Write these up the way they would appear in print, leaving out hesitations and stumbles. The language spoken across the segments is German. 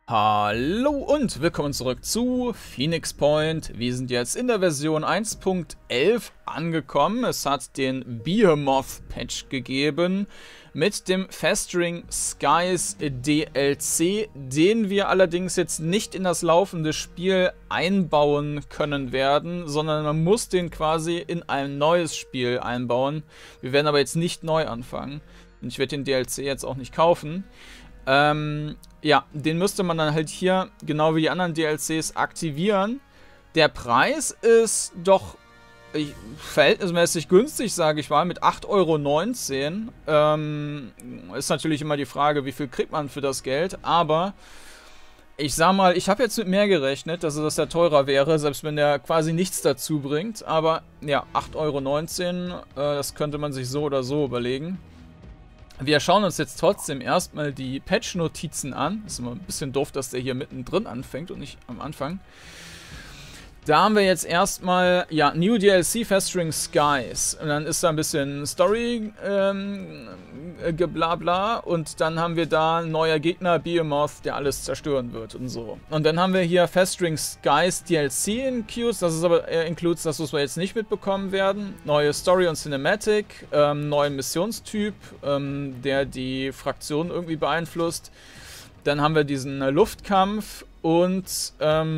Hallo und willkommen zurück zu Phoenix Point. Wir sind jetzt in der Version 1.11 angekommen. Es hat den Behemoth-Patch gegeben mit dem Festering Skies DLC, den wir allerdings jetzt nicht in das laufende Spiel einbauen können werden, sondern man muss den quasi in ein neues Spiel einbauen. Wir werden aber jetzt nicht neu anfangen und ich werde den DLC jetzt auch nicht kaufen. Ja, den müsste man dann halt hier, genau wie die anderen DLCs, aktivieren. Der Preis ist doch verhältnismäßig günstig, sage ich mal, mit 8,19 €. Ist natürlich immer die Frage, wie viel kriegt man für das Geld, aber ich sag mal, ich habe jetzt mit mehr gerechnet, dass der teurer wäre, selbst wenn der quasi nichts dazu bringt. Aber ja, 8,19 €, das könnte man sich so oder so überlegen. Wir schauen uns jetzt trotzdem erstmal die Patch-Notizen an. Ist immer ein bisschen doof, dass der hier mittendrin anfängt und nicht am Anfang. Da haben wir jetzt erstmal, ja, New DLC Festering Skies. Und dann ist da ein bisschen Story, geblabla. Und dann haben wir da ein neuer Gegner, Behemoth, der alles zerstören wird und so. Und dann haben wir hier Festering Skies DLC Includes. Das ist aber Includes, das, was wir jetzt nicht mitbekommen werden. Neue Story und Cinematic. Neuen Missionstyp, der die Fraktion irgendwie beeinflusst. Dann haben wir diesen Luftkampf und,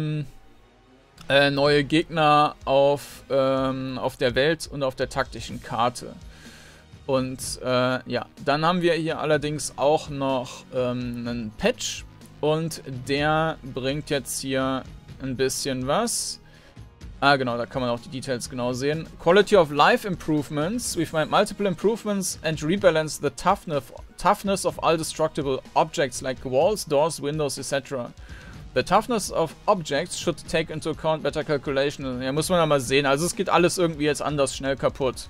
neue Gegner auf der Welt und auf der taktischen Karte. Und ja, dann haben wir hier allerdings auch noch einen Patch und der bringt jetzt hier ein bisschen was. Ah, genau, da kann man auch die Details genau sehen. Quality of Life Improvements. We've made multiple improvements and rebalanced the toughness of all destructible objects like walls, doors, windows, etc. The toughness of objects should take into account better calculation. Ja, muss man ja mal sehen. Also es geht alles irgendwie jetzt anders schnell kaputt.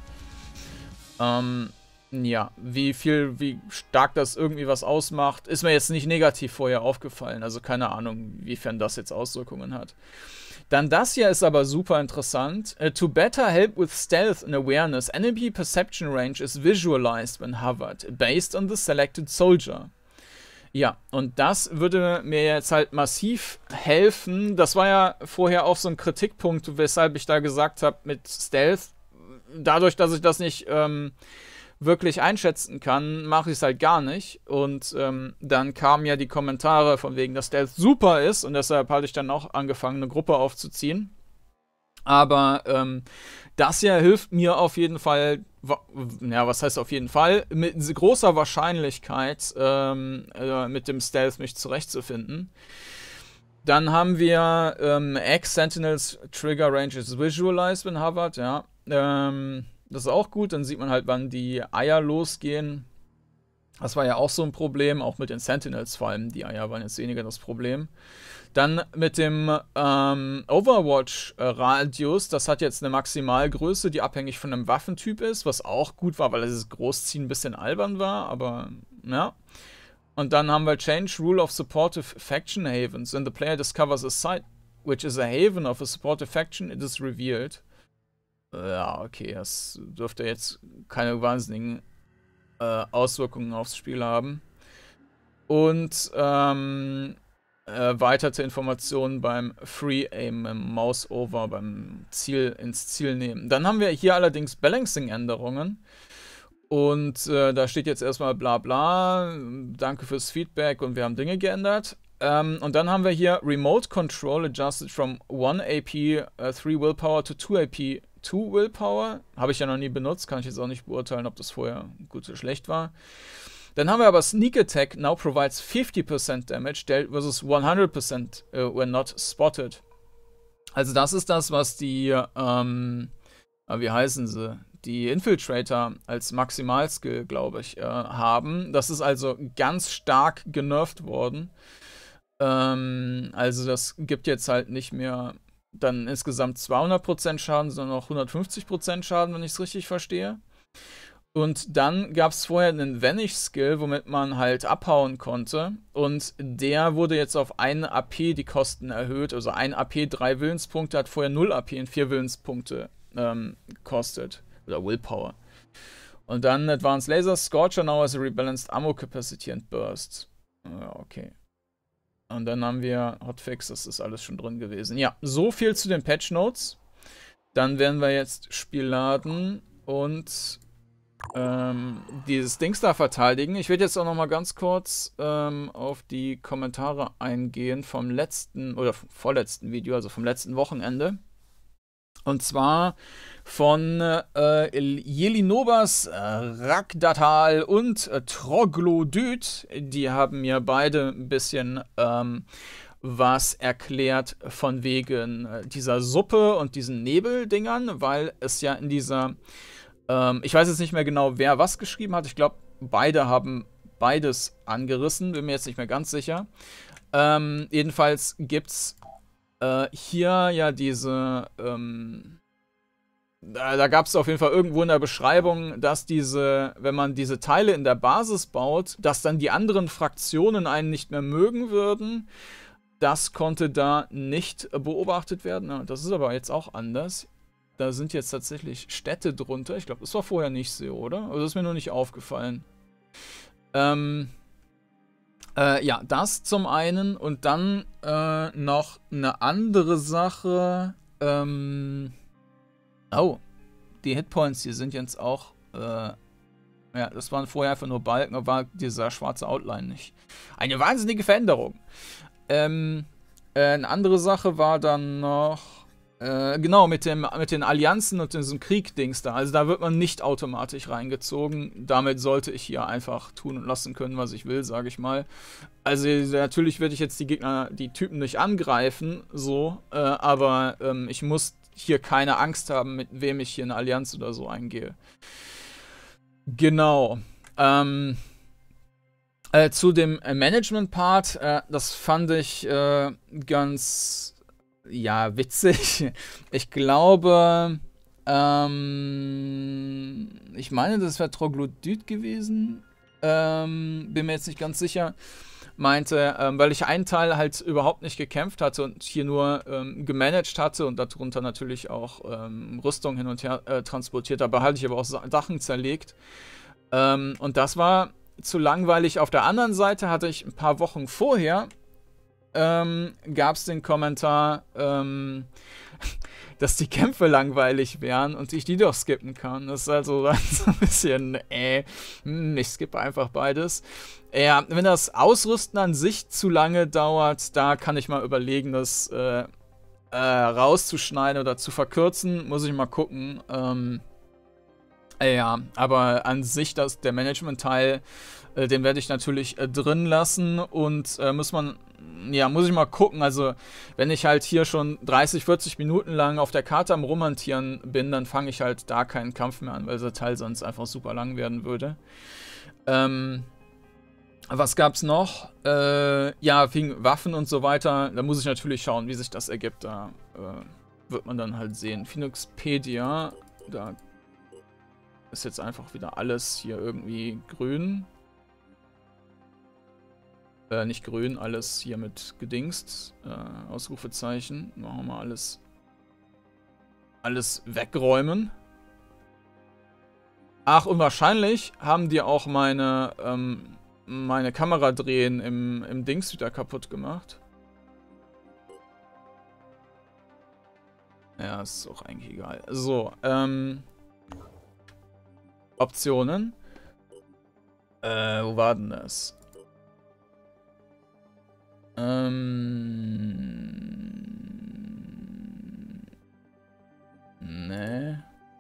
Ja, wie stark das irgendwie was ausmacht, ist mir jetzt nicht negativ vorher aufgefallen. Also keine Ahnung, wiefern das jetzt Auswirkungen hat. Dann das hier ist aber super interessant. To better help with stealth and awareness, enemy perception range is visualized when hovered, based on the selected soldier. Ja, und das würde mir jetzt halt massiv helfen. Das war ja vorher auch so ein Kritikpunkt, weshalb ich da gesagt habe mit Stealth. Dadurch, dass ich das nicht wirklich einschätzen kann, mache ich es halt gar nicht. Und dann kamen ja die Kommentare von wegen, dass Stealth super ist. Und deshalb hatte ich dann auch angefangen, eine Gruppe aufzuziehen. Aber das hier hilft mir auf jeden Fall, ja, was heißt auf jeden Fall, mit großer Wahrscheinlichkeit mit dem Stealth mich zurechtzufinden. Dann haben wir X Sentinels Trigger Range is visualized when hovered, ja. Das ist auch gut, dann sieht man halt, wann die Eier losgehen. Das war ja auch so ein Problem, auch mit den Sentinels vor allem. Die Eier waren jetzt weniger das Problem. Dann mit dem Overwatch-Radius, das hat jetzt eine Maximalgröße, die abhängig von einem Waffentyp ist, was auch gut war, weil das Großziehen ein bisschen albern war, aber ja. Und dann haben wir Change Rule of Supportive Faction Havens. When the player discovers a site, which is a haven of a supportive faction, it is revealed. Ja, okay, das dürfte jetzt keine wahnsinnigen Auswirkungen aufs Spiel haben. Und erweiterte Informationen beim Free Aim, beim Mouse Over, beim ins Ziel nehmen. Dann haben wir hier allerdings Balancing-Änderungen. Und da steht jetzt erstmal bla bla, danke fürs Feedback und wir haben Dinge geändert. Und dann haben wir hier Remote Control adjusted from 1 AP 3 Willpower to 2 AP 2 Willpower. Habe ich ja noch nie benutzt, kann ich jetzt auch nicht beurteilen, ob das vorher gut oder schlecht war. Dann haben wir aber Sneak Attack now provides 50% damage dealt versus 100% when not spotted. Also das ist das, was die, wie heißen sie? Die Infiltrator als Maximalskill, glaube ich, haben. Das ist also ganz stark genervt worden. Also das gibt jetzt halt nicht mehr dann insgesamt 200% Schaden, sondern auch 150% Schaden, wenn ich es richtig verstehe. Und dann gab es vorher einen Vanish-Skill, womit man halt abhauen konnte. Und der wurde jetzt auf 1 AP die Kosten erhöht. Also 1 AP 3 Willenspunkte hat vorher 0 AP in 4 Willenspunkte gekostet. Oder Willpower. Und dann Advanced Laser Scorcher now has a rebalanced Ammo Capacity and Burst. Ja, okay. Und dann haben wir Hotfix, das ist alles schon drin gewesen. Ja, so viel zu den Patch Notes. Dann werden wir jetzt Spiel laden und dieses Dings da verteidigen. Ich werde jetzt auch noch mal ganz kurz auf die Kommentare eingehen vom letzten oder vorletzten Video, also vom letzten Wochenende. Und zwar von Jelinobas, Rakdatal und Troglodyt. Die haben mir beide ein bisschen was erklärt von wegen dieser Suppe und diesen Nebeldingern, weil es ja in dieser ich weiß jetzt nicht mehr genau, wer was geschrieben hat. Ich glaube, beide haben beides angerissen. Bin mir jetzt nicht mehr ganz sicher. Jedenfalls gibt es hier ja diese da gab es auf jeden Fall irgendwo in der Beschreibung, dass wenn man diese Teile in der Basis baut, dass dann die anderen Fraktionen einen nicht mehr mögen würden. Das konnte da nicht beobachtet werden. Das ist aber jetzt auch anders. Da sind jetzt tatsächlich Städte drunter. Ich glaube, das war vorher nicht so, oder? Also das ist mir nur nicht aufgefallen. Ja, das zum einen. Und dann noch eine andere Sache. Oh, die Hitpoints hier sind jetzt auch... ja, das waren vorher einfach nur Balken, aber war dieser schwarze Outline nicht. Eine wahnsinnige Veränderung. Eine andere Sache war dann noch... genau, mit den Allianzen und diesem Krieg-Dings da. Also da wird man nicht automatisch reingezogen. Damit sollte ich hier einfach tun und lassen können, was ich will, sage ich mal. Also natürlich werde ich jetzt die Typen nicht angreifen, so. Aber ich muss hier keine Angst haben, mit wem ich hier eine Allianz oder so eingehe. Genau. Zu dem Management-Part, das fand ich ganz... ja, witzig. Ich glaube, ich meine, das wäre Troglodyt gewesen. Bin mir jetzt nicht ganz sicher. Meinte, weil ich einen Teil halt überhaupt nicht gekämpft hatte und hier nur gemanagt hatte und darunter natürlich auch Rüstung hin und her transportiert, aber hatte ich aber auch Sachen zerlegt. Und das war zu langweilig. Auf der anderen Seite hatte ich ein paar Wochen vorher gab es den Kommentar, dass die Kämpfe langweilig wären und ich die doch skippen kann. Das ist also so ein bisschen, ich skippe einfach beides. Ja, wenn das Ausrüsten an sich zu lange dauert, da kann ich mal überlegen, das rauszuschneiden oder zu verkürzen. Muss ich mal gucken. Ja, aber an sich, der Management-Teil, den werde ich natürlich drin lassen und muss ich mal gucken. Also, wenn ich halt hier schon 30, 40 Minuten lang auf der Karte am Rumhantieren bin, dann fange ich halt da keinen Kampf mehr an, weil dieser Teil sonst einfach super lang werden würde. Was gab's noch? Ja, wegen Waffen und so weiter, da muss ich natürlich schauen, wie sich das ergibt. Da wird man dann halt sehen. Phoenixpedia, da ist jetzt einfach wieder alles hier irgendwie grün. Nicht grün, alles hier mit gedingst. Ausrufezeichen. Machen wir mal alles wegräumen. Ach, und wahrscheinlich haben die auch meine Kameradrehen im Dings wieder kaputt gemacht. Ja, ist auch eigentlich egal. So, Optionen. Wo war denn das? Ne.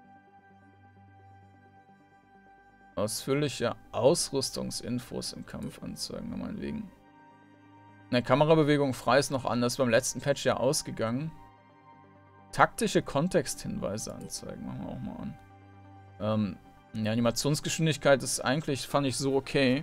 Ausführliche Ausrüstungsinfos im Kampf anzeigen, meinetwegen. Ne, Kamerabewegung frei ist noch anders. Beim letzten Patch ja ausgegangen. Taktische Kontexthinweise anzeigen, machen wir auch mal an. Ja, Animationsgeschwindigkeit ist eigentlich, fand ich so okay.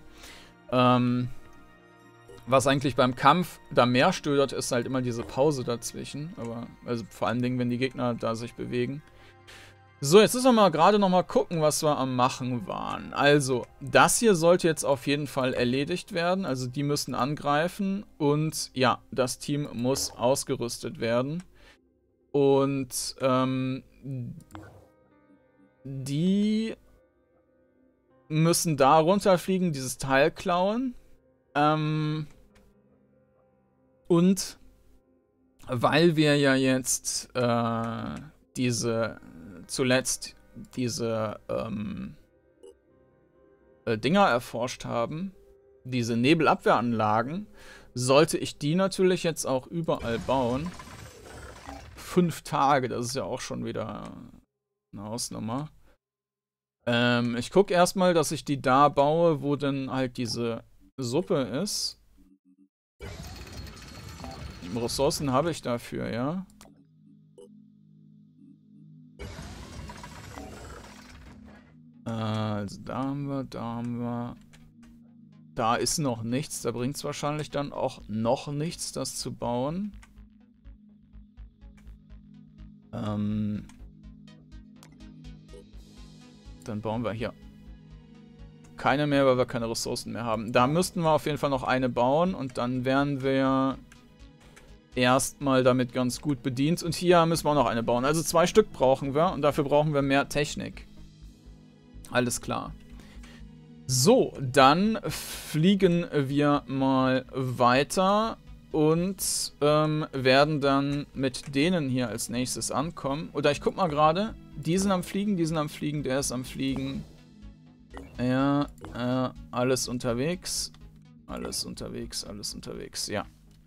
Was eigentlich beim Kampf da mehr stört, ist halt immer diese Pause dazwischen. Aber, also vor allen Dingen, wenn die Gegner da sich bewegen. So, jetzt müssen wir mal gerade noch mal gucken, was wir am Machen waren. Also, das hier sollte jetzt auf jeden Fall erledigt werden. Also, die müssen angreifen. Und ja, das Team muss ausgerüstet werden. Und die müssen da runterfliegen, dieses Teil klauen. Und weil wir ja jetzt zuletzt diese Dinger erforscht haben, diese Nebelabwehranlagen, sollte ich die natürlich jetzt auch überall bauen. 5 Tage, das ist ja auch schon wieder eine Hausnummer. Ich gucke erstmal, dass ich die da baue, wo dann halt diese Suppe ist. Ressourcen habe ich dafür, ja. Also da haben wir. Da ist noch nichts. Da bringt es wahrscheinlich dann auch noch nichts, das zu bauen. Dann bauen wir hier keine mehr, weil wir keine Ressourcen mehr haben. Da müssten wir auf jeden Fall noch eine bauen und dann wären wir erstmal damit ganz gut bedient. Und hier müssen wir auch noch eine bauen. Also 2 Stück brauchen wir und dafür brauchen wir mehr Technik. Alles klar. So, dann fliegen wir mal weiter und werden dann mit denen hier als nächstes ankommen. Oder ich guck mal gerade. Die sind am Fliegen, der ist am Fliegen. Ja, alles unterwegs. Alles unterwegs, ja.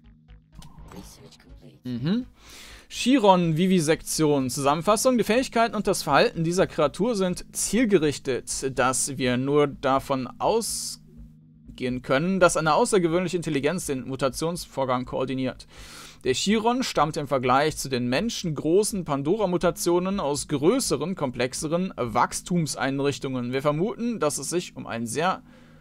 Chiron-Vivisektion. Zusammenfassung. Die Fähigkeiten und das Verhalten dieser Kreatur sind zielgerichtet, dass wir nur davon ausgehen können, dass eine außergewöhnliche Intelligenz den Mutationsvorgang koordiniert. Der Chiron stammt im Vergleich zu den menschengroßen Pandora-Mutationen aus größeren, komplexeren Wachstumseinrichtungen. Wir vermuten, dass es sich um einen sehr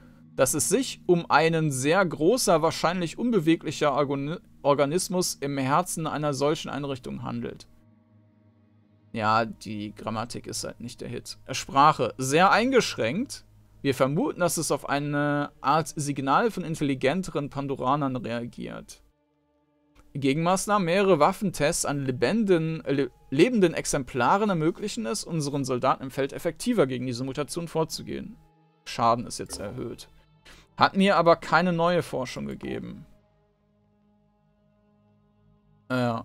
großer, wahrscheinlich unbeweglicher Organismus im Herzen einer solchen Einrichtung handelt. Ja, die Grammatik ist halt nicht der Hit. Sprache. Sehr eingeschränkt. Wir vermuten, dass es auf eine Art Signal von intelligenteren Pandoranern reagiert. Gegenmaßnahmen, mehrere Waffentests an lebenden Exemplaren ermöglichen es, unseren Soldaten im Feld effektiver gegen diese Mutation vorzugehen. Schaden ist jetzt erhöht. Hat mir aber keine neue Forschung gegeben. Ja.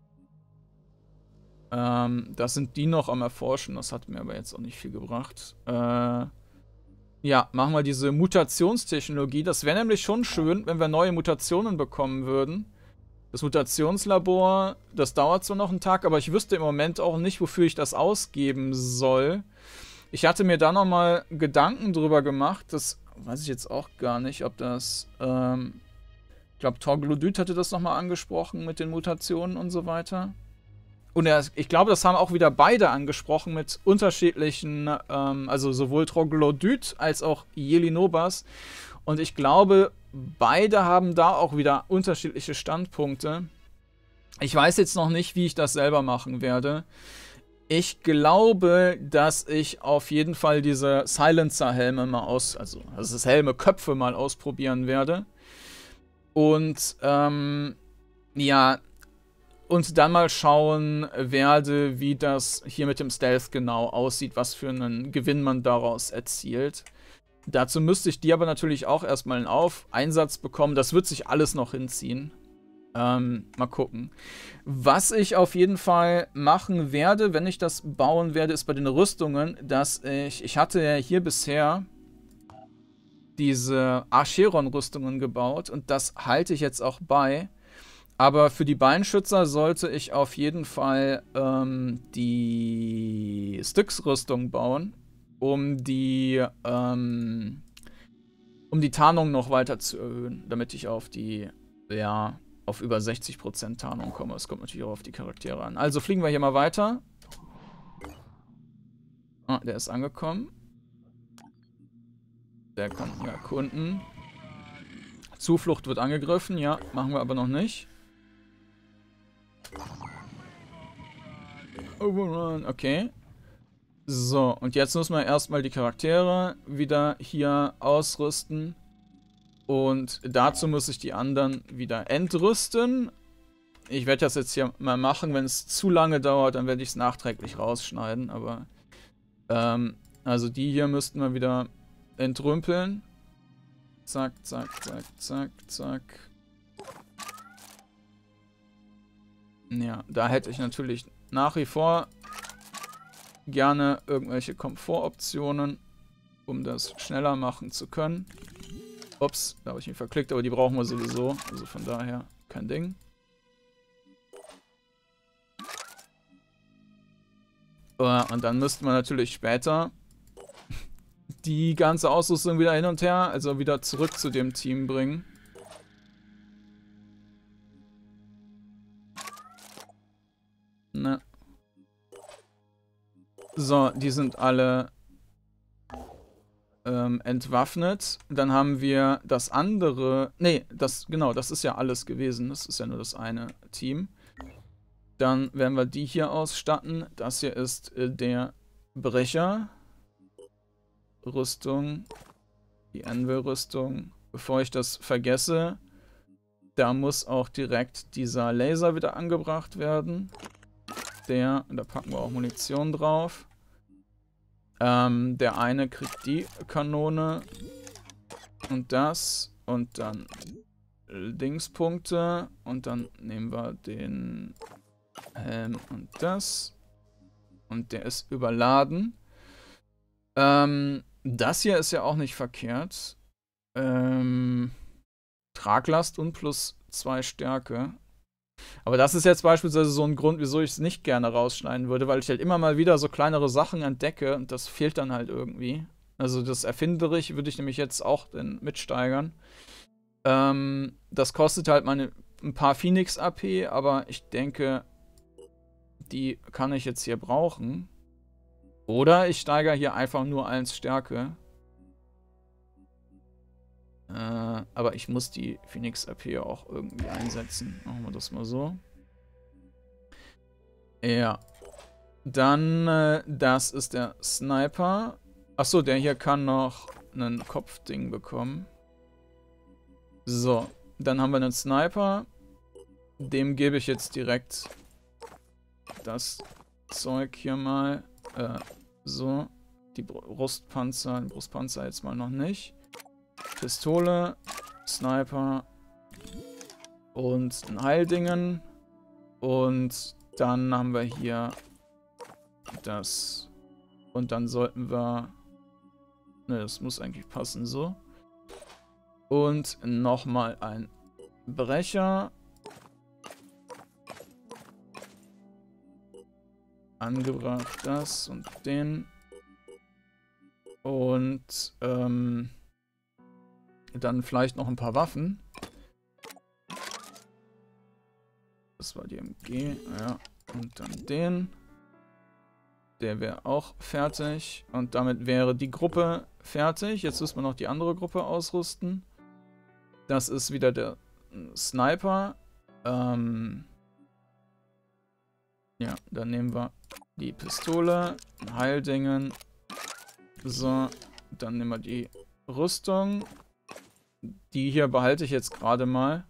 Das sind die noch am Erforschen. Das hat mir aber jetzt auch nicht viel gebracht. Ja, machen wir diese Mutationstechnologie. Das wäre nämlich schon schön, wenn wir neue Mutationen bekommen würden. Das Mutationslabor, das dauert zwar noch einen Tag, aber ich wüsste im Moment auch nicht, wofür ich das ausgeben soll. Ich hatte mir da nochmal Gedanken drüber gemacht. Das weiß ich jetzt auch gar nicht, ob das... ich glaube, Troglodyt hatte das nochmal angesprochen mit den Mutationen und so weiter. Und ich glaube, das haben auch wieder beide angesprochen mit unterschiedlichen, also sowohl Troglodyt als auch Jelinobas. Und ich glaube, beide haben da auch wieder unterschiedliche Standpunkte. Ich weiß jetzt noch nicht, wie ich das selber machen werde. Ich glaube, dass ich auf jeden Fall diese Silencer-Helme mal also das Helme-Köpfe mal ausprobieren werde. Und, ja, und dann mal schauen werde, wie das hier mit dem Stealth genau aussieht, was für einen Gewinn man daraus erzielt. Dazu müsste ich die aber natürlich auch erstmal einen Einsatz bekommen. Das wird sich alles noch hinziehen. Mal gucken. Was ich auf jeden Fall machen werde, wenn ich das bauen werde, ist bei den Rüstungen, dass ich hatte ja hier bisher diese Acheron-Rüstungen gebaut und das halte ich jetzt auch bei. Aber für die Beinschützer sollte ich auf jeden Fall die Styx-Rüstung bauen, um die Tarnung noch weiter zu erhöhen, damit ich auf die, ja, auf über 60% Tarnung komme. Es kommt natürlich auch auf die Charaktere an. Also fliegen wir hier mal weiter. Ah, der ist angekommen. Der kann hier erkunden. Zuflucht wird angegriffen, ja, machen wir aber noch nicht. Overrun, okay. So, und jetzt müssen wir erstmal die Charaktere wieder hier ausrüsten. Und dazu muss ich die anderen wieder entrüsten. Ich werde das jetzt hier mal machen. Wenn es zu lange dauert, dann werde ich es nachträglich rausschneiden. Aber, also die hier müssten wir wieder entrümpeln. Zack, zack, zack, zack, zack. Ja, da hätte ich natürlich nach wie vor gerne irgendwelche Komfortoptionen, um das schneller machen zu können. Ups, da habe ich mich verklickt, aber die brauchen wir sowieso. Also von daher kein Ding. Und dann müssten wir natürlich später die ganze Ausrüstung wieder hin und her, also wieder zurück zu dem Team bringen. Ne. So, die sind alle entwaffnet. Dann haben wir das andere. Ne, genau, das ist ja alles gewesen. Das ist ja nur das eine Team. Dann werden wir die hier ausstatten. Das hier ist der Brecher. Rüstung. Die Anvil-Rüstung. Bevor ich das vergesse, da muss auch direkt dieser Laser wieder angebracht werden. Da packen wir auch Munition drauf. Der eine kriegt die Kanone und das und dann Dingspunkte und dann nehmen wir den Helm und das und der ist überladen. Das hier ist ja auch nicht verkehrt. Traglast und +2 Stärke. Aber das ist jetzt beispielsweise so ein Grund, wieso ich es nicht gerne rausschneiden würde, weil ich halt immer mal wieder so kleinere Sachen entdecke und das fehlt dann halt irgendwie. Also das erfinderisch würde ich nämlich jetzt auch mitsteigern. Das kostet halt ein paar Phoenix AP, aber ich denke, die kann ich jetzt hier brauchen. Oder ich steigere hier einfach nur 1 Stärke. Aber ich muss die Phoenix AP auch irgendwie einsetzen. Machen wir das mal so. Ja. Dann, das ist der Sniper. Achso, der hier kann noch ein Kopfding bekommen. So, dann haben wir einen Sniper. Dem gebe ich jetzt direkt das Zeug hier mal. So. Die Brustpanzer. Den Brustpanzer jetzt mal noch nicht. Pistole, Sniper und ein Heildingen. Und dann haben wir hier das. Und dann sollten wir. Ne, das muss eigentlich passen so. Und nochmal ein Brecher. Angebracht das und den. Und dann vielleicht noch ein paar Waffen. Das war die MG, ja. Und dann den. Der wäre auch fertig. Und damit wäre die Gruppe fertig. Jetzt müssen wir noch die andere Gruppe ausrüsten. Das ist wieder der Sniper. Ja, dann nehmen wir die Pistole, Heildingen. So, dann nehmen wir die Rüstung. Die hier behalte ich jetzt gerade mal.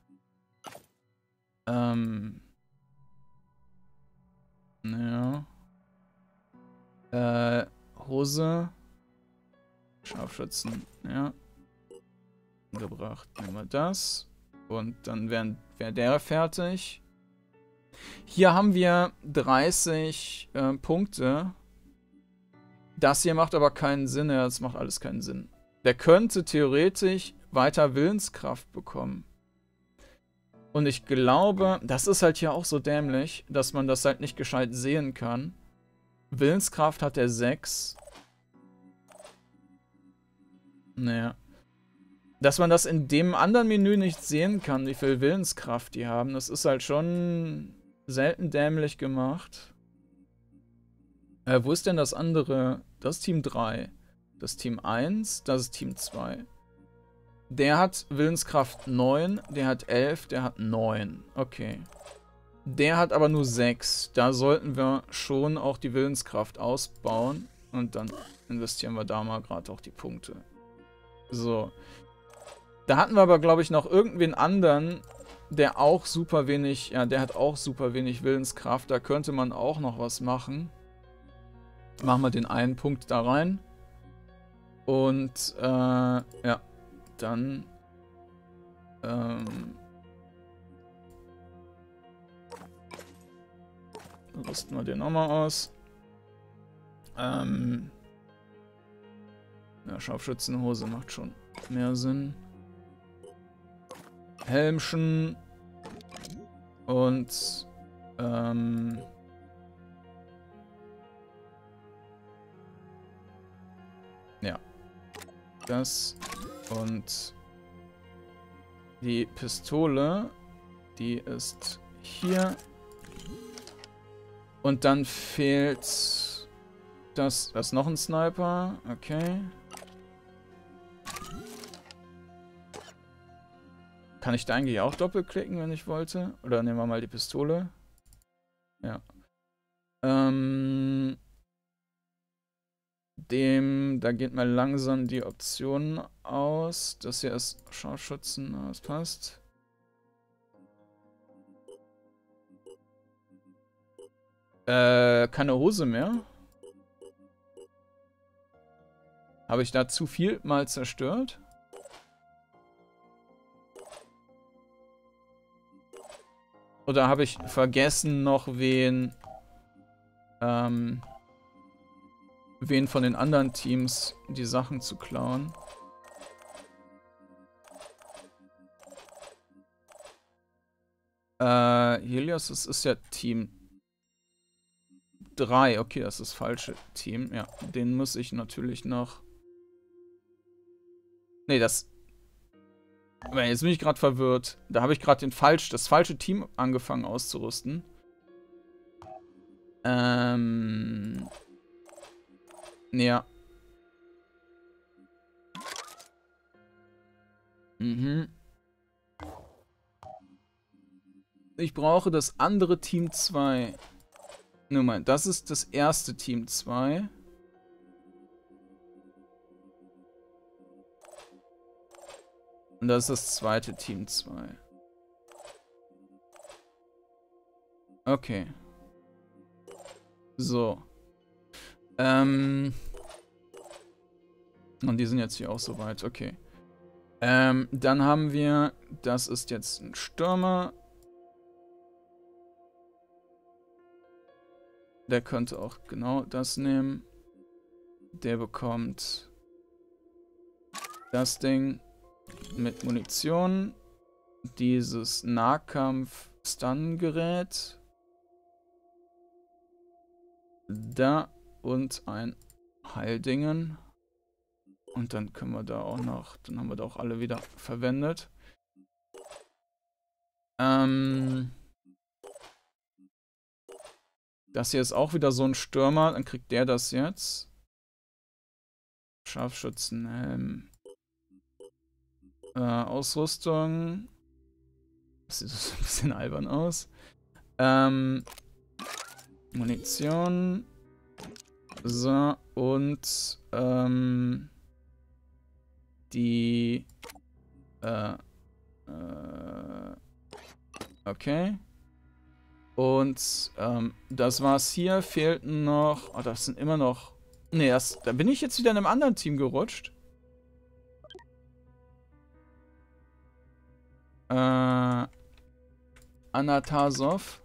Ja. Hose. Scharfschützen, ja. Gebracht. Nehmen wir das. Und dann wäre der fertig. Hier haben wir 30 Punkte. Das hier macht aber keinen Sinn. Ja, das macht alles keinen Sinn. Der könnte theoretisch weiter Willenskraft bekommen. Und ich glaube, das ist halt hier auch so dämlich, dass man das halt nicht gescheit sehen kann. Willenskraft hat er 6. Naja. Dass man das in dem anderen Menü nicht sehen kann, wie viel Willenskraft die haben, das ist halt schon selten dämlich gemacht. Wo ist denn das andere? Das ist Team 3. Das ist Team 1, das ist Team 2. Der hat Willenskraft 9, der hat 11, der hat 9. Okay. Der hat aber nur 6. Da sollten wir schon auch die Willenskraft ausbauen. Und dann investieren wir da mal gerade auch die Punkte. So. Da hatten wir aber, glaube ich, noch irgendwen anderen, der auch super wenig, ja, der hat auch super wenig Willenskraft. Da könnte man auch noch was machen. Machen wir den einen Punkt da rein. Und, ja, dann, rüsten wir den nochmal aus. Ja, Scharfschützenhose macht schon mehr Sinn. Helmchen. Und, ja. Das und die Pistole, die ist hier. Und dann fehlt das. Da ist noch ein Sniper. Okay. Kann ich da eigentlich auch doppelklicken, wenn ich wollte? Oder nehmen wir mal die Pistole. Ja. Da geht mal langsam die Option aus. Das hier ist Scharfschützen, das passt. Keine Hose mehr. Habe ich da zu viel mal zerstört? Oder habe ich vergessen noch wen von den anderen Teams die Sachen zu klauen? Helios, das ist ja Team 3. Okay, das ist das falsche Team. Ja, den muss ich natürlich noch... Nee, das... Jetzt bin ich gerade verwirrt. Da habe ich gerade das falsche Team angefangen auszurüsten. Ja. Mhm. Ich brauche das andere Team 2. Moment, das ist das erste Team 2. Und das ist das zweite Team 2. Okay. So. Und die sind jetzt hier auch soweit. Okay. Dann haben wir... Das ist jetzt ein Stürmer. Der könnte auch genau das nehmen. Der bekommt... das Ding... mit Munition, dieses Nahkampf-Stun-Gerät, da und ein Heildingen. Und dann können wir da auch noch, dann haben wir da auch alle wieder verwendet. Das hier ist auch wieder so ein Stürmer, dann kriegt der das jetzt. Scharfschützenhelm. Ausrüstung. Das sieht so ein bisschen albern aus. Munition. So, und die okay. Und das war's hier. Fehlten noch. Oh, das sind immer noch. Nee, da bin ich jetzt wieder in einem anderen Team gerutscht. Anatasov.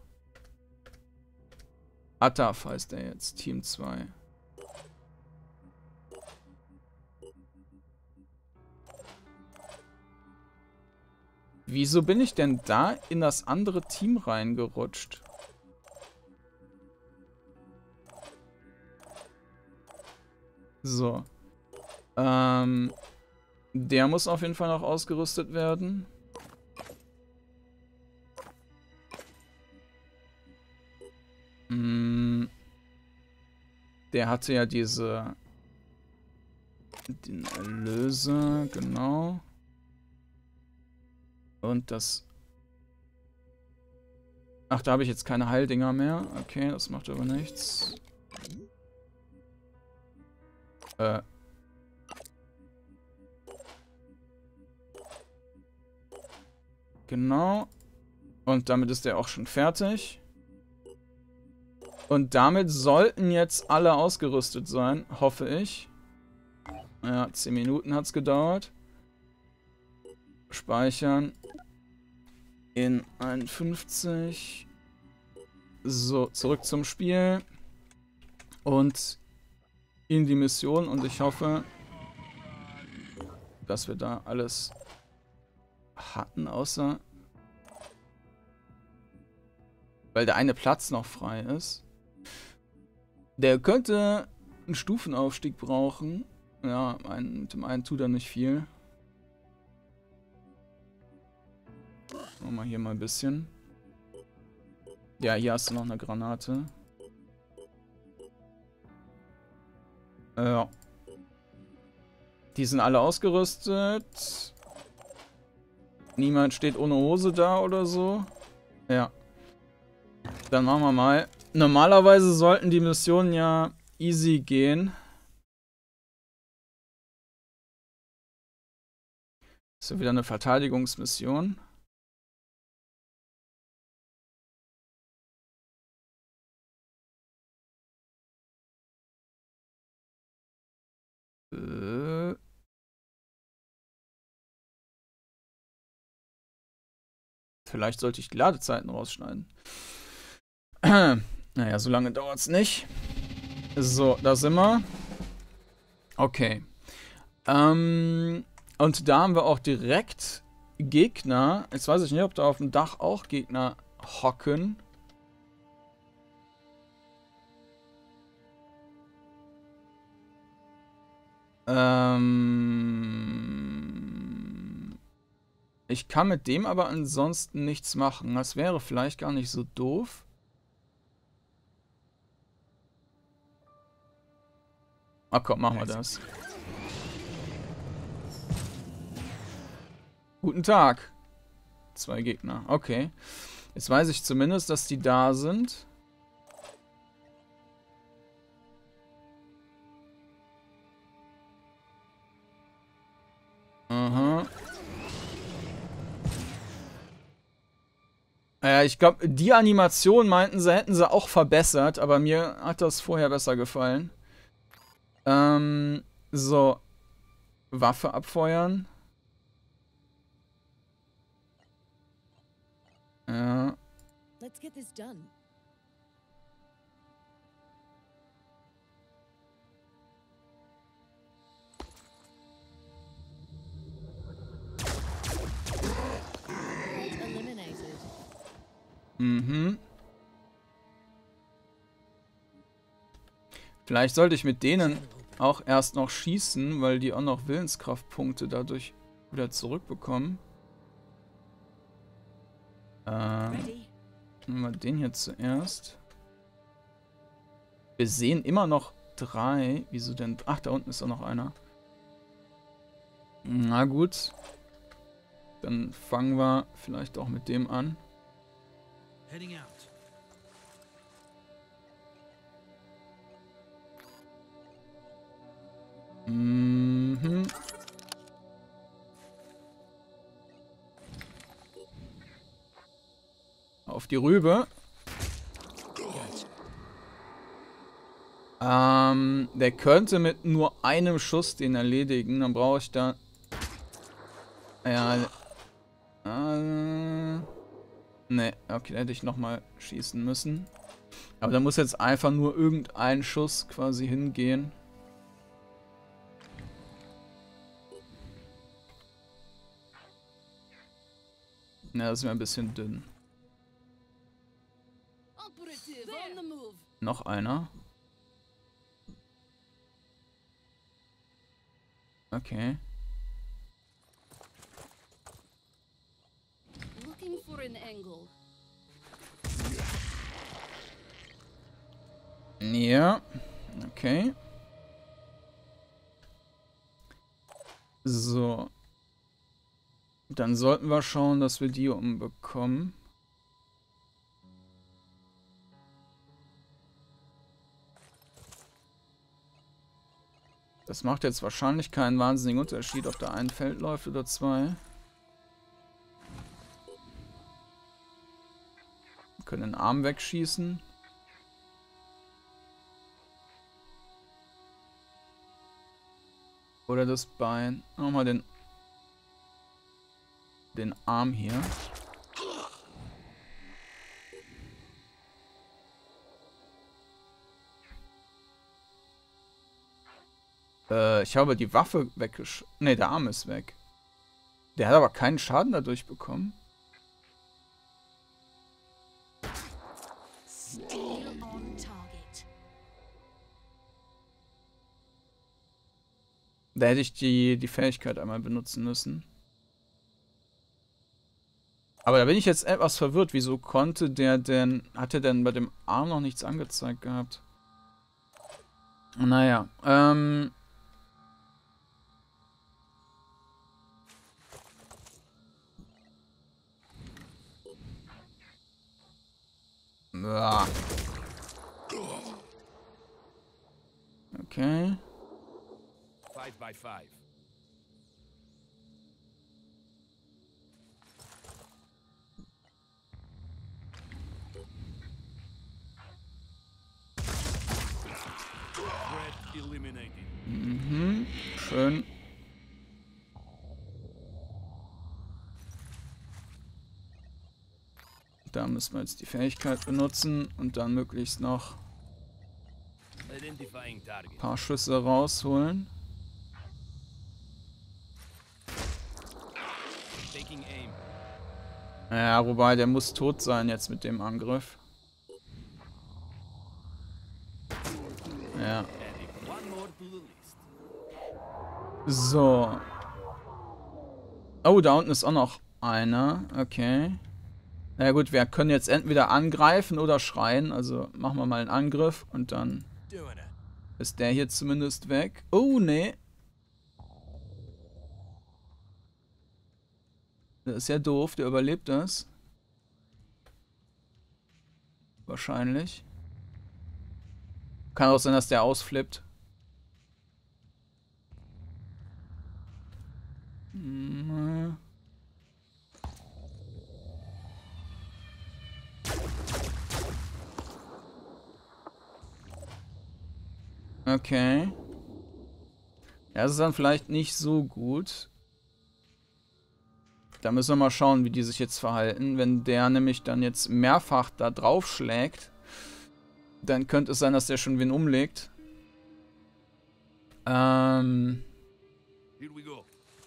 Ataf heißt er jetzt, Team 2. Wieso bin ich denn da in das andere Team reingerutscht? So. Der muss auf jeden Fall noch ausgerüstet werden. Der hatte ja den Erlöser, genau. Und das... Ach, da habe ich jetzt keine Heildinger mehr. Okay, das macht aber nichts. Genau. Und damit ist der auch schon fertig. Und damit sollten jetzt alle ausgerüstet sein, hoffe ich. Ja, 10 Minuten hat es gedauert. Speichern. In 51. So, zurück zum Spiel. Und in die Mission. Und ich hoffe, dass wir da alles hatten, außer... Weil der eine Platz noch frei ist. Der könnte einen Stufenaufstieg brauchen. Ja, mit dem einen tut er nicht viel. Machen wir hier mal ein bisschen. Ja, hier hast du noch eine Granate. Ja. Die sind alle ausgerüstet. Niemand steht ohne Hose da oder so. Ja. Dann machen wir mal. Normalerweise sollten die Missionen ja easy gehen. Ist ja wieder eine Verteidigungsmission. Vielleicht sollte ich die Ladezeiten rausschneiden. Naja, so lange dauert es nicht. So, da sind wir. Okay. Und da haben wir auch direkt Gegner. Jetzt weiß ich nicht, ob da auf dem Dach auch Gegner hocken. Ich kann mit dem aber ansonsten nichts machen. Das wäre vielleicht gar nicht so doof. Ah komm, machen wir das. Guten Tag. 2 Gegner. Okay. Jetzt weiß ich zumindest, dass die da sind. Aha. Ich glaube, die Animation meinten sie, hätten sie auch verbessert, aber mir hat das vorher besser gefallen. So. Waffe abfeuern. Ja. Let's get this done. Eliminated. Mhm. Vielleicht sollte ich mit denen auch erst noch schießen, weil die auch noch Willenskraftpunkte dadurch wieder zurückbekommen. Nehmen wir den hier zuerst. Wir sehen immer noch 3. Wieso denn? Ach, da unten ist auch noch einer. Na gut. Dann fangen wir vielleicht auch mit dem an. Heading out. Mhm. Auf die Rübe. Der könnte mit nur einem Schuss den erledigen. Dann brauche ich da... Ja. Ne, okay, da hätte ich nochmal schießen müssen. Aber da muss jetzt einfach nur irgendein Schuss quasi hingehen. Ja, das ist mir ein bisschen dünn. Noch einer. Okay. Looking for an angle. Ja. Okay. So. Dann sollten wir schauen, dass wir die umbekommen. Das macht jetzt wahrscheinlich keinen wahnsinnigen Unterschied, ob da ein Feld läuft oder 2. Wir können den Arm wegschießen. Oder das Bein. Nochmal den Arm hier. Ich habe die Waffe Ne, der Arm ist weg. Der hat aber keinen Schaden dadurch bekommen. Still on target. Da hätte ich die Fähigkeit einmal benutzen müssen. Aber da bin ich jetzt etwas verwirrt. Wieso konnte der denn... Hat er denn bei dem Arm noch nichts angezeigt gehabt? Naja, ja. Okay. 5 by 5. Threat eliminated. Mhm. Schön. Da müssen wir jetzt die Fähigkeit benutzen und dann möglichst noch Identifying target. ein paar Schüsse rausholen. Taking aim. Ja, wobei, der muss tot sein jetzt mit dem Angriff. Ja. Adding one more to the list. So. Oh, da unten ist auch noch einer. Okay. Na ja, gut, wir können jetzt entweder angreifen oder schreien. Also machen wir mal einen Angriff und dann Doing it. ist der hier zumindest weg. Oh, nee. Das ist ja doof, der überlebt das. Wahrscheinlich. Kann auch sein, dass der ausflippt. Hm. Okay. Ja, das ist dann vielleicht nicht so gut. Da müssen wir mal schauen, wie die sich jetzt verhalten. Wenn der nämlich dann jetzt mehrfach da drauf schlägt, dann könnte es sein, dass der schon wen umlegt. Here we go.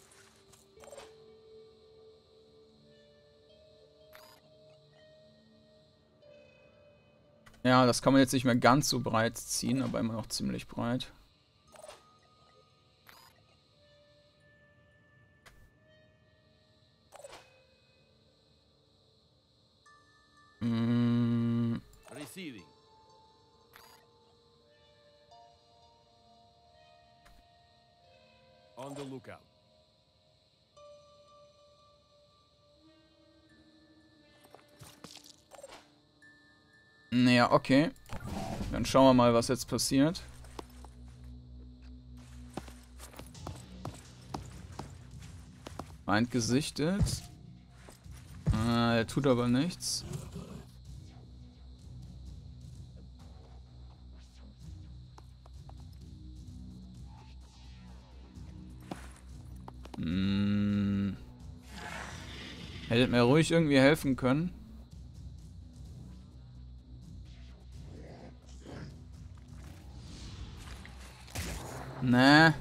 Ja, das kann man jetzt nicht mehr ganz so breit ziehen, aber immer noch ziemlich breit. Receiving. On the lookout. Naja, okay. Dann schauen wir mal, was jetzt passiert. Feind gesichtet. Er tut aber nichts. Hättet mir ruhig irgendwie helfen können. Nee.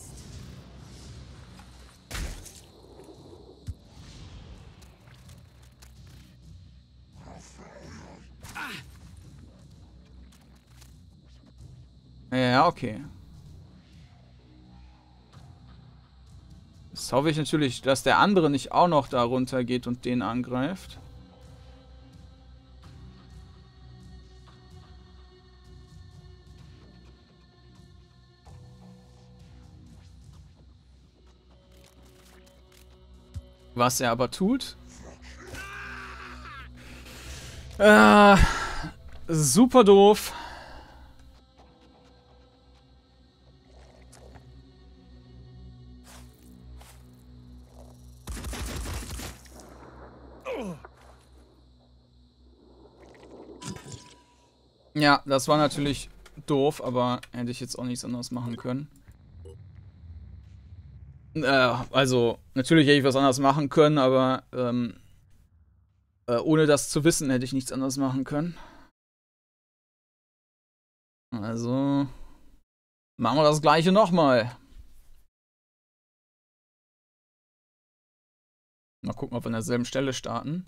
Ja, okay. Jetzt hoffe ich natürlich, dass der andere nicht auch noch da runter geht und den angreift. Was er aber tut. Super doof. Ja, das war natürlich doof, aber hätte ich jetzt auch nichts anderes machen können. Also, natürlich hätte ich was anderes machen können, aber ohne das zu wissen, hätte ich nichts anderes machen können. Also, Machen wir das gleiche nochmal. Mal gucken, ob wir an derselben Stelle starten.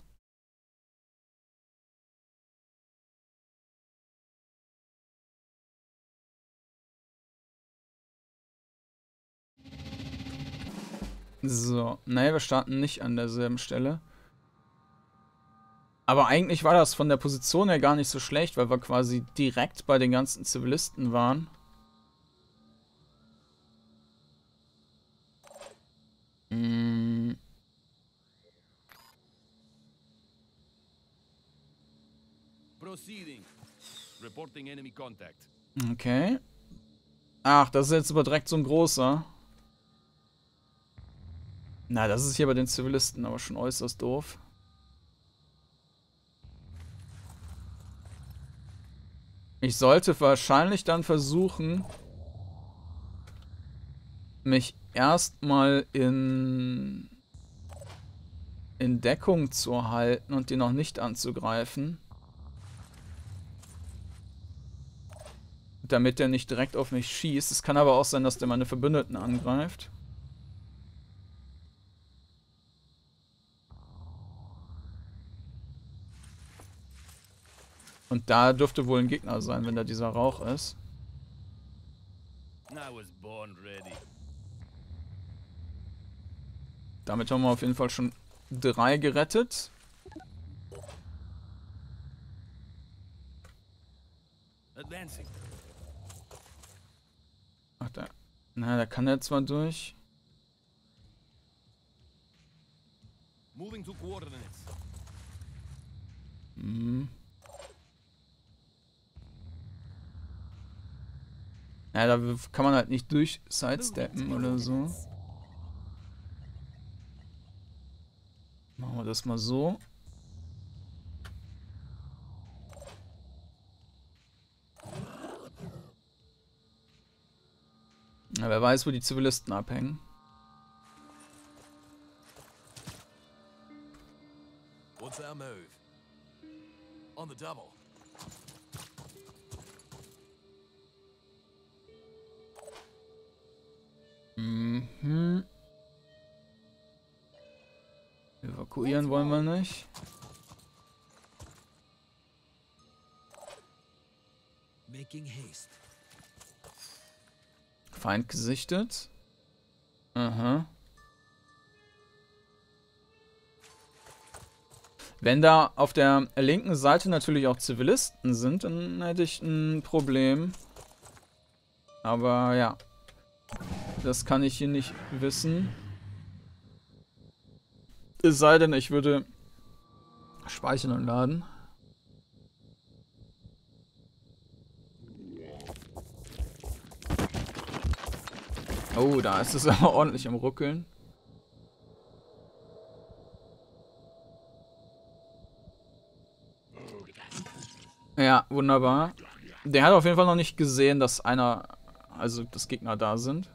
So, ne, wir starten nicht an derselben Stelle. Aber eigentlich war das von der Position her gar nicht so schlecht, weil wir quasi direkt bei den ganzen Zivilisten waren. Proceeding. Reporting enemy contact. Okay. Ach, das ist jetzt aber direkt so ein großer. Na, das ist hier bei den Zivilisten aber schon äußerst doof. Ich sollte wahrscheinlich dann versuchen, mich erstmal in Deckung zu halten und die noch nicht anzugreifen. Damit der nicht direkt auf mich schießt. Es kann aber auch sein, dass der meine Verbündeten angreift. Und da dürfte wohl ein Gegner sein, wenn da dieser Rauch ist. I was born ready. Damit haben wir auf jeden Fall schon 3 gerettet. Advancing. Ach, da. Na, da kann er zwar durch. Moving to coordinates. Hm. Ja, da kann man halt nicht durch sidesteppen oder so. Machen wir das mal so. Ja, wer weiß, wo die Zivilisten abhängen. What's our move? On the double. Mhm. Evakuieren wollen wir nicht. Making haste. Feind gesichtet. Aha. Wenn da auf der linken Seite natürlich auch Zivilisten sind, dann hätte ich ein Problem. Aber ja. Das kann ich hier nicht wissen. Es sei denn, ich würde speichern und laden. Oh, da ist es aber ordentlich am Ruckeln. Ja, wunderbar. Der hat auf jeden Fall noch nicht gesehen, dass dass Gegner da sind.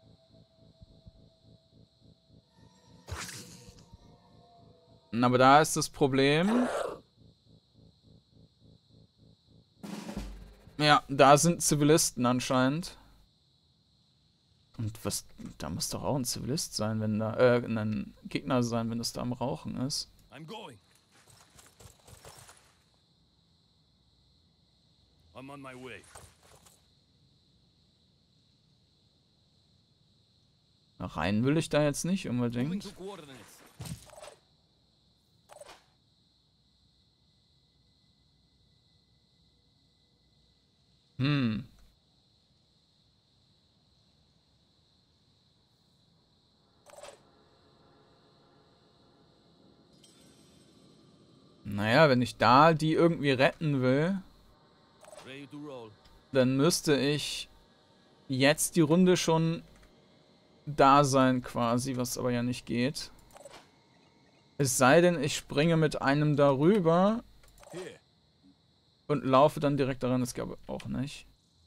Aber da ist das Problem. Ja, da sind Zivilisten anscheinend. Und was, da muss doch auch ein Zivilist sein, wenn da, ein Gegner sein, wenn das da am Rauchen ist. I'm going. I'm on my way. Rein will ich da jetzt nicht Moving to unbedingt. coordinates. Hm. Naja, wenn ich da die irgendwie retten will, Ready to roll. dann müsste ich jetzt die Runde schon da sein quasi, was aber ja nicht geht. Es sei denn, ich springe mit einem darüber Here. und laufe dann direkt daran, das glaube ich auch nicht.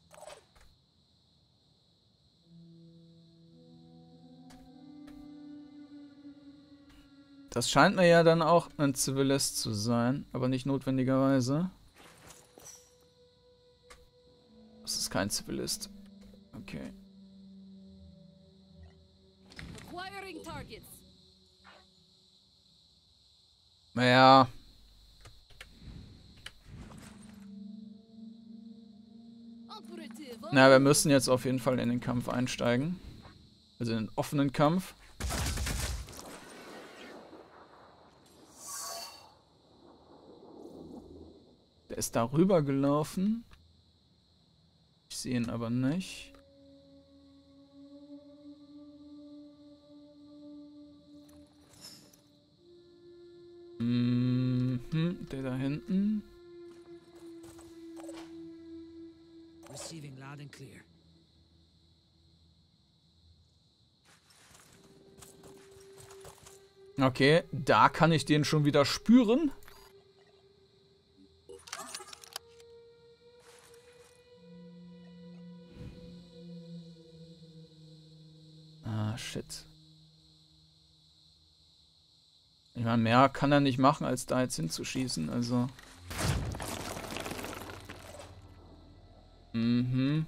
Das scheint mir ja dann auch ein Zivilist zu sein, aber nicht notwendigerweise. Das ist kein Zivilist. Okay. Acquiring targets. Naja. Operative. Na, wir müssen jetzt auf jeden Fall in den Kampf einsteigen. Also in den offenen Kampf. Der ist da rüber gelaufen. Ich sehe ihn aber nicht. Der da hinten. Receiving loud and clear. Okay, da kann ich den schon wieder spüren. Ah, shit. Ich meine, mehr kann er nicht machen, als da jetzt hinzuschießen, also. Mhm.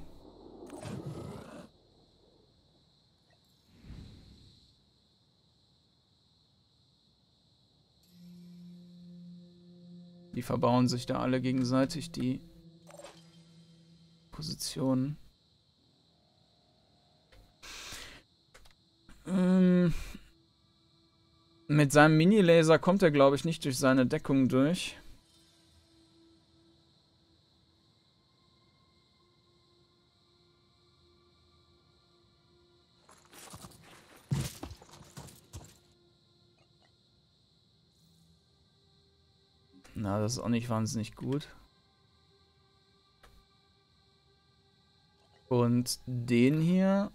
Die verbauen sich da alle gegenseitig, die Positionen. Mit seinem Mini-Laser kommt er, glaube ich, nicht durch seine Deckung durch. Na, das ist auch nicht wahnsinnig gut. Und den hier.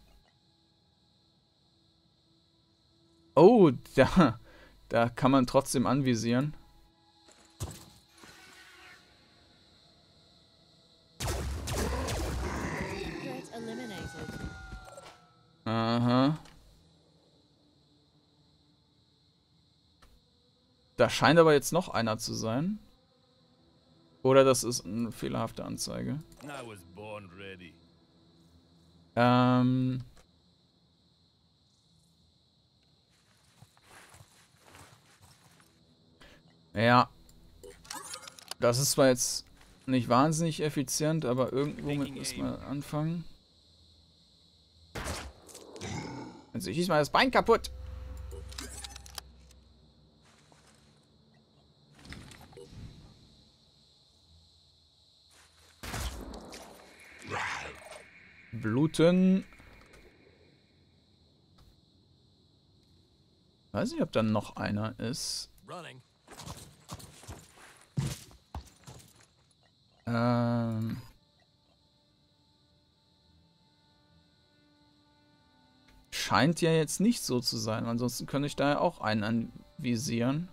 Oh, da kann man trotzdem anvisieren. Threat eliminated. Aha. Da scheint aber jetzt noch einer zu sein. Oder das ist eine fehlerhafte Anzeige. I was born ready. Ja. Das ist zwar jetzt nicht wahnsinnig effizient, aber irgendwo müssen wir anfangen. Also ich schieß mal das Bein kaputt. Bluten. Weiß nicht, ob da noch einer ist. Running. Scheint ja jetzt nicht so zu sein. Ansonsten könnte ich da ja auch einen anvisieren.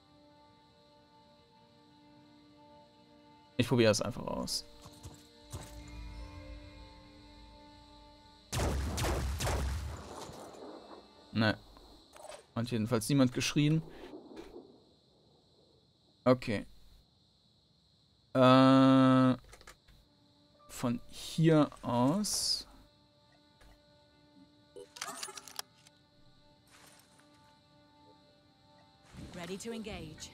Ich probiere es einfach aus. Ne. Hat jedenfalls niemand geschrien. Okay. Von hier aus. Ready to engage.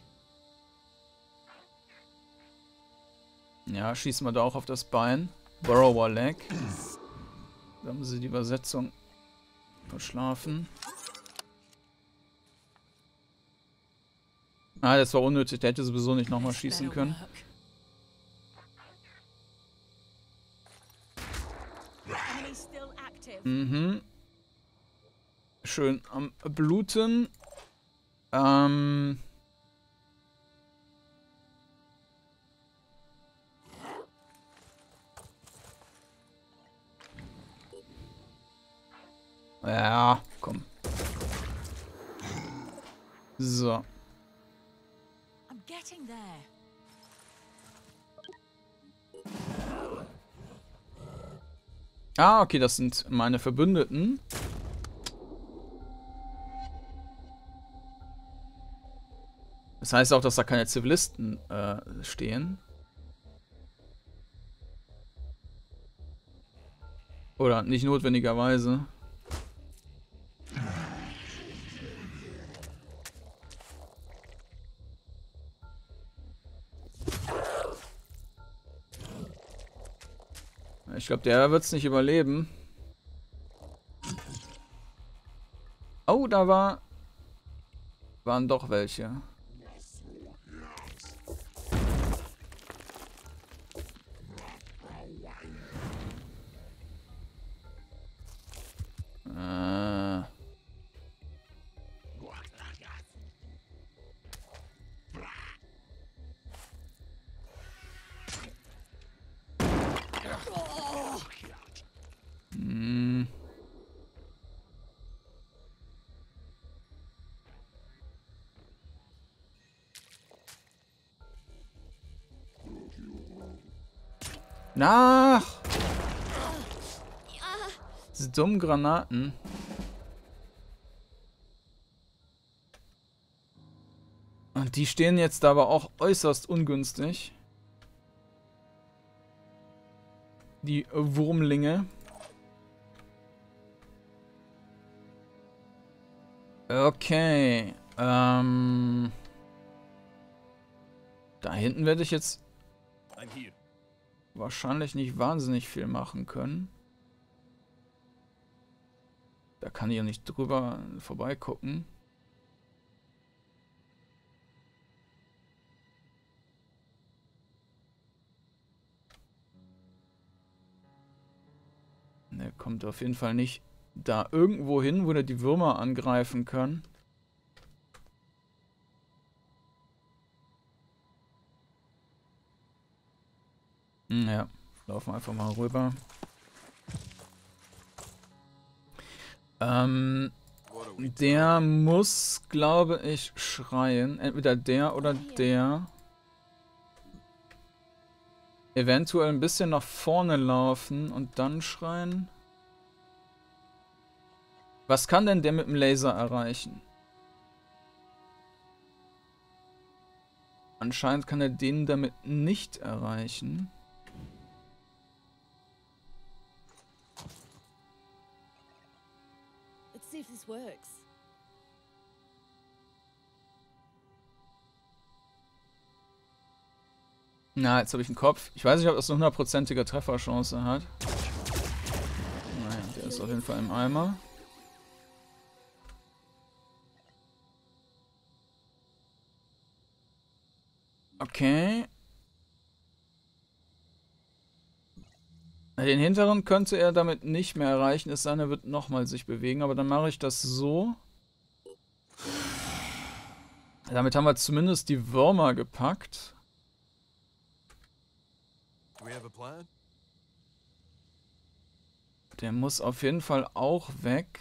Ja, schießen wir da auch auf das Bein. Borrower Leg. Da haben sie die Übersetzung verschlafen. Ah, das war unnötig. Der hätte sowieso nicht nochmal schießen können. Enemy still active. Mhm. Schön am Bluten. Ja, komm. So. I'm getting there. Ah, okay, das sind meine Verbündeten. Das heißt auch, dass da keine Zivilisten stehen. Oder nicht notwendigerweise. Ich glaube, der wird es nicht überleben. Oh, da waren doch welche. Nach! Diese dummen Granaten. Und die stehen jetzt aber auch äußerst ungünstig. Die Wurmlinge. Okay. Da hinten werde ich jetzt I'm here. wahrscheinlich nicht wahnsinnig viel machen können. Da kann ich ja nicht drüber vorbeigucken. Der kommt auf jeden Fall nicht da irgendwo hin, wo der die Würmer angreifen kann. Ja, laufen wir einfach mal rüber. Der muss, glaube ich, schreien. Entweder der oder der. Eventuell ein bisschen nach vorne laufen und dann schreien. Was kann denn der mit dem Laser erreichen? Anscheinend kann er den damit nicht erreichen. Let's see if this works. Na, jetzt habe ich einen Kopf. Ich weiß nicht, ob das eine 100%ige Trefferchance hat. Naja, der ist auf jeden Fall im Eimer. Okay. Den hinteren könnte er damit nicht mehr erreichen, es sei denn, er wird nochmal sich bewegen, aber dann mache ich das so. Damit haben wir zumindest die Würmer gepackt. Do we have a plan? Der muss auf jeden Fall auch weg.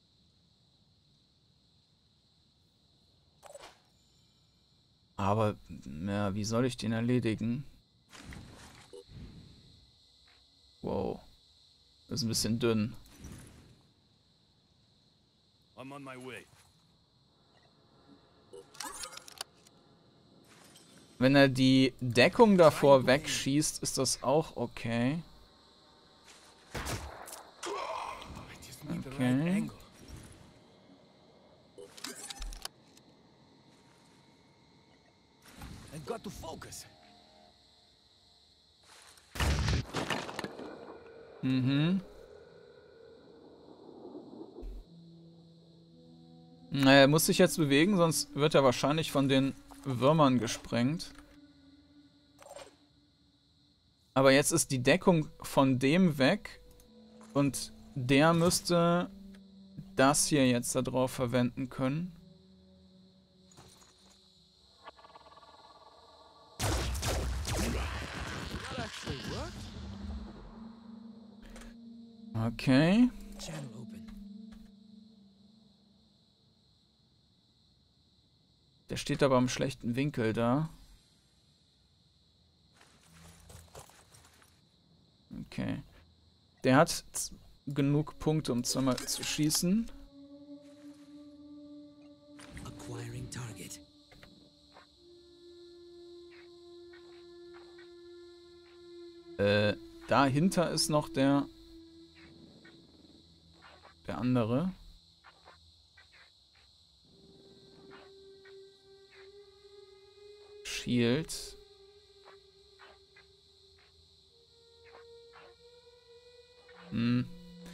Aber, ja, wie soll ich den erledigen? Wow. Das ist ein bisschen dünn. I'm on my way. Wenn er die Deckung davor wegschießt, ist das auch okay. I just need the right Okay. angle. I've got to focus. Mhm. Er muss sich jetzt bewegen, sonst wird er wahrscheinlich von den Würmern gesprengt. Aber jetzt ist die Deckung von dem weg und der müsste das hier jetzt da drauf verwenden können. Okay. Channel open. Der steht aber im schlechten Winkel da. Okay. Der hat genug Punkte, um zweimal zu schießen. Acquiring target. Dahinter ist noch der andere. Shield. Hm.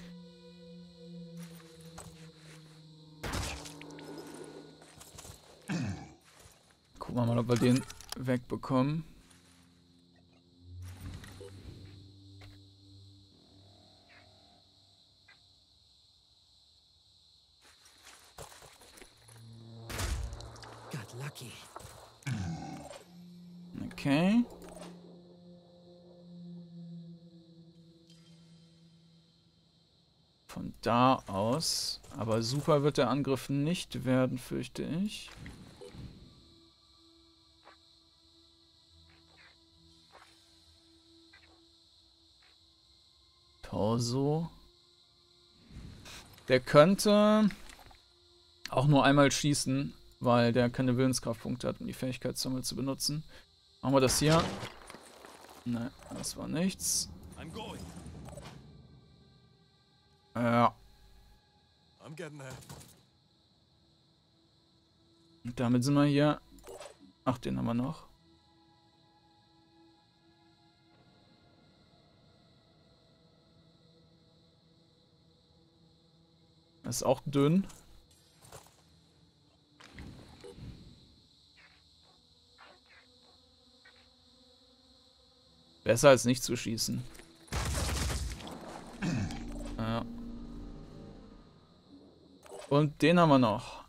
Gucken wir mal, ob wir den wegbekommen. Got lucky. Okay. Von da aus. Aber super wird der Angriff nicht werden, fürchte ich. Torso. Der könnte auch nur einmal schießen, weil der keine Willenskraftpunkte hat, um die Fähigkeitssammel zu benutzen. Machen wir das hier. Nein, das war nichts. I'm going. Ja. I'm getting there. Und damit sind wir hier. Ach, den haben wir noch. Das ist auch dünn. Besser als nicht zu schießen. Ja. Und den haben wir noch.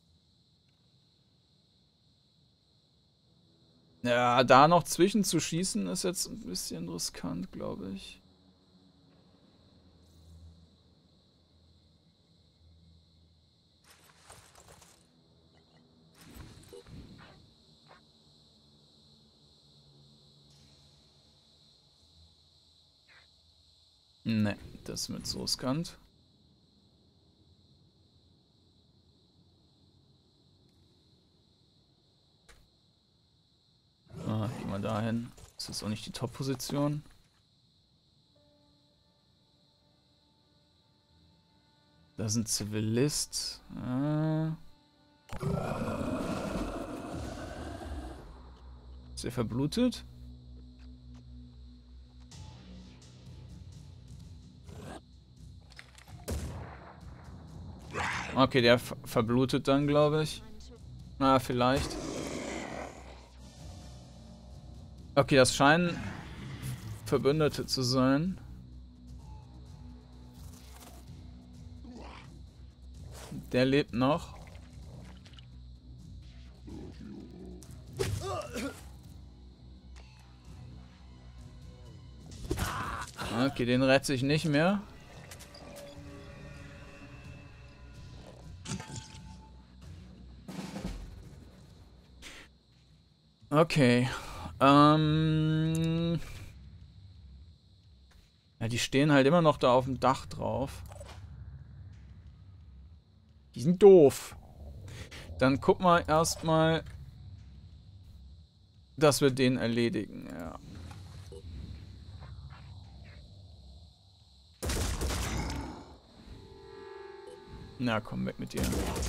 Ja, da noch zwischen zu schießen ist jetzt ein bisschen riskant, glaube ich. Ne, das wird so riskant. Ah, gehen wir dahin. Das ist auch nicht die Top-Position. Da ist ein Zivilist. Ist er verblutet? Okay, der verblutet dann, glaube ich. Ah, vielleicht. Okay, das scheinen Verbündete zu sein. Der lebt noch. Okay, den rette ich nicht mehr. Okay. Ja, die stehen halt immer noch da auf dem Dach drauf. Die sind doof. Dann gucken wir erstmal, dass wir den erledigen, ja. Na, komm, weg mit dir.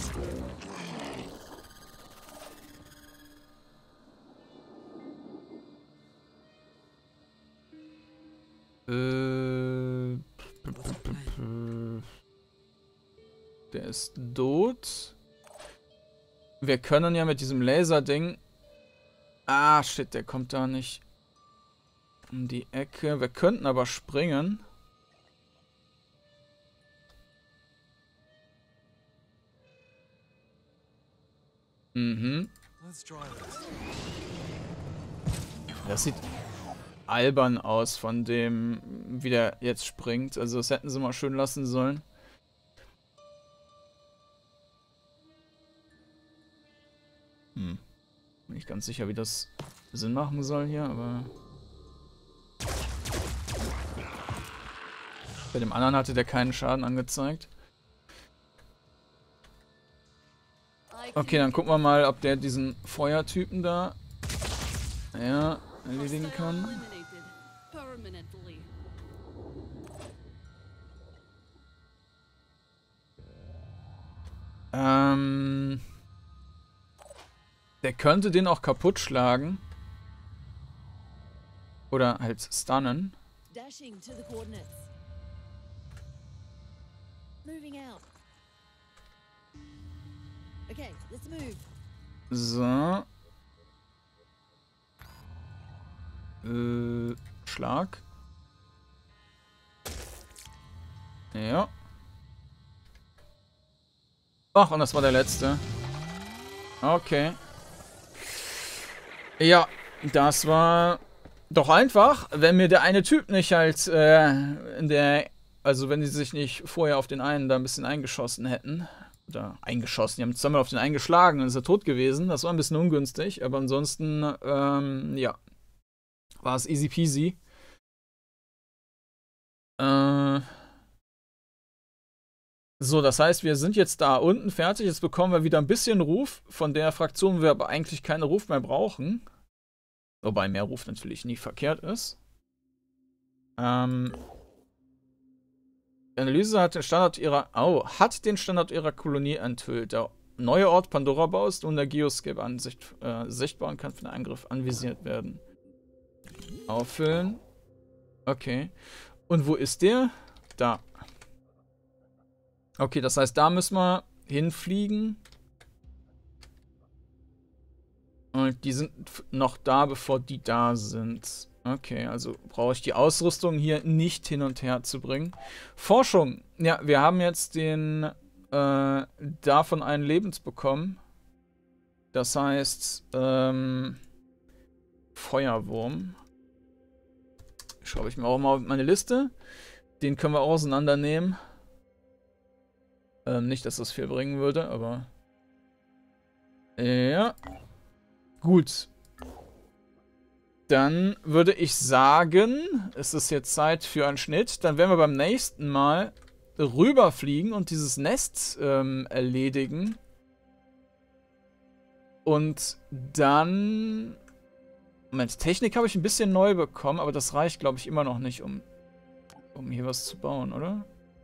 Der ist tot. Wir können ja mit diesem Laserding... Ah, shit, der kommt da nicht um die Ecke. Wir könnten aber springen. Mhm. Das sieht albern aus von dem, wie der jetzt springt. Also das hätten sie mal schön lassen sollen. Bin nicht ganz sicher, wie das Sinn machen soll hier, aber... Bei dem anderen hatte der keinen Schaden angezeigt. Okay, dann gucken wir mal, ob der diesen Feuertypen da erledigen kann. Der könnte den auch kaputt schlagen. Oder halt stunnen. Dashing to the coordinates. Moving out. Okay, let's move. So. Schlag. Ja. Ach, und das war der letzte. Okay. Ja, das war doch einfach, wenn mir der eine Typ nicht halt also wenn die sich nicht vorher auf den einen da ein bisschen eingeschossen hätten. Oder eingeschossen, die haben zweimal auf den eingeschlagen und ist er tot gewesen. Das war ein bisschen ungünstig, aber ansonsten, ja, war es easy peasy. So, das heißt, wir sind jetzt da unten fertig. Jetzt bekommen wir wieder ein bisschen Ruf von der Fraktion, wo wir aber eigentlich keinen Ruf mehr brauchen. Wobei mehr Ruf natürlich nie verkehrt ist. Analyse hat den Standort ihrer Kolonie enthüllt. Der neue Ort Pandora-Bau ist nun der Geoscape-Ansicht sichtbar und kann für den Angriff anvisiert werden. Auffüllen. Okay. Und wo ist der? Da. Okay, das heißt, da müssen wir hinfliegen. Und die sind noch da, bevor die da sind. Okay, also brauche ich die Ausrüstung hier nicht hin und her zu bringen. Forschung. Ja, wir haben jetzt den davon einen Lebens bekommen. Das heißt, Feuerwurm. Schreibe ich mir auch mal auf meine Liste. Den können wir auch auseinandernehmen. Nicht, dass das viel bringen würde, aber... Ja. Gut. Dann würde ich sagen, es ist jetzt Zeit für einen Schnitt. Dann werden wir beim nächsten Mal rüberfliegen und dieses Nest erledigen. Und dann... Moment, Technik habe ich ein bisschen neu bekommen, aber das reicht, glaube ich, immer noch nicht, um hier was zu bauen, oder?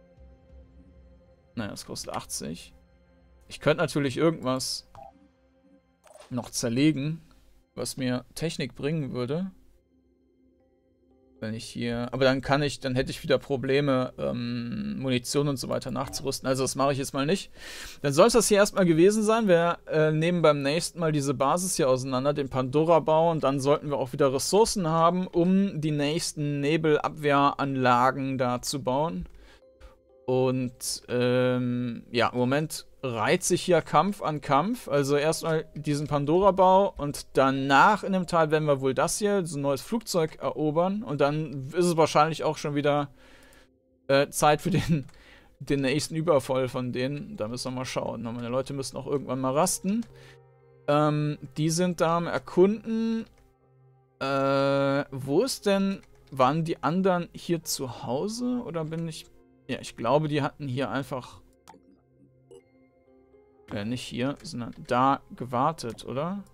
Naja, das kostet 80. Ich könnte natürlich irgendwas noch zerlegen, was mir Technik bringen würde. Wenn ich hier... Aber dann hätte ich wieder Probleme, Munition und so weiter nachzurüsten. Also das mache ich jetzt mal nicht. Dann soll es das hier erstmal gewesen sein. Wir nehmen beim nächsten Mal diese Basis hier auseinander, den Pandora-Bau. Und dann sollten wir auch wieder Ressourcen haben, um die nächsten Nebelabwehranlagen da zu bauen. Und ja, im Moment reiht sich hier Kampf an Kampf. Also erstmal diesen Pandora-Bau und danach in dem Teil werden wir wohl das hier, so ein neues Flugzeug erobern. Und dann ist es wahrscheinlich auch schon wieder Zeit für den nächsten Überfall von denen. Da müssen wir mal schauen. Meine Leute müssen auch irgendwann mal rasten. Die sind da am Erkunden. Wo ist denn... Waren die anderen hier zu Hause oder bin ich... Ja, ich glaube, die hatten hier einfach... nicht hier, sondern da gewartet, oder?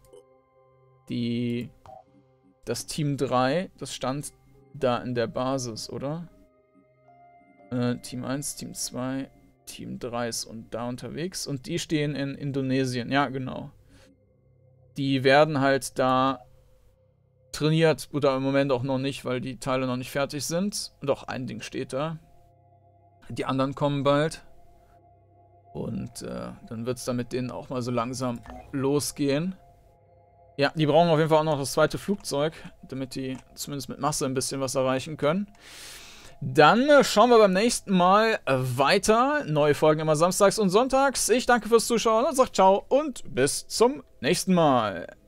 Das Team 3, das stand da in der Basis, oder? Team 1, Team 2, Team 3 ist und da unterwegs. Und die stehen in Indonesien, ja, genau. Die werden halt da trainiert, oder im Moment auch noch nicht, weil die Teile noch nicht fertig sind. Und auch ein Ding steht da. Die anderen kommen bald. Und dann wird es dann mit denen auch mal so langsam losgehen. Ja, die brauchen auf jeden Fall auch noch das zweite Flugzeug, damit die zumindest mit Masse ein bisschen was erreichen können. Dann schauen wir beim nächsten Mal weiter. Neue Folgen immer samstags und sonntags. Ich danke fürs Zuschauen und sage ciao und bis zum nächsten Mal.